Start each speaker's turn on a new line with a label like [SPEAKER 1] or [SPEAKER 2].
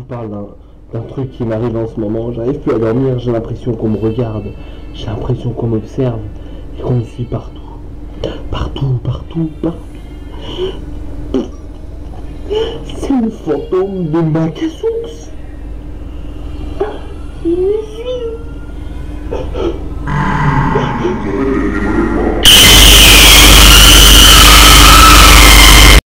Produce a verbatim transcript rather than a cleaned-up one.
[SPEAKER 1] parle d'un d'un truc qui m'arrive en ce moment. J'arrive plus à dormir, j'ai l'impression qu'on me regarde, j'ai l'impression qu'on m'observe et qu'on me suit partout. Partout, partout, partout. C'est le fantôme de Macassou.